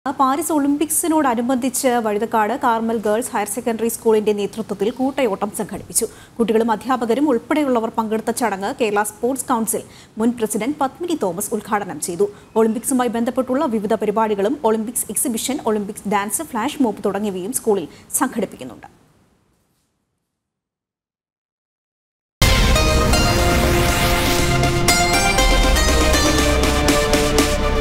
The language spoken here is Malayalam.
പാരീസ് ഒളിമ്പിക്സിനോടനുബന്ധിച്ച് Vazhuthacaud Carmel girls higher secondary സ്കൂളിന്റെ നേതൃത്വത്തിൽ കൂട്ടയോട്ടം സംഘടിപ്പിച്ചു. കുട്ടികളും അധ്യാപകരും ഉൾപ്പെടെയുള്ളവർ പങ്കെടുത്ത ചടങ്ങ് കേരള സ്പോർട്സ് കൗൺസിൽ മുൻ പ്രസിഡന്റ് പത്മിനി തോമസ് ഉദ്ഘാടനം ചെയ്തു. ഒളിമ്പിക്സുമായി ബന്ധപ്പെട്ടുള്ള വിവിധ പരിപാടികളും Olympics exhibition, Olympics dance, flash mob തുടങ്ങിയവയും സ്കൂളിൽ സംഘടിപ്പിക്കുന്നുണ്ട്.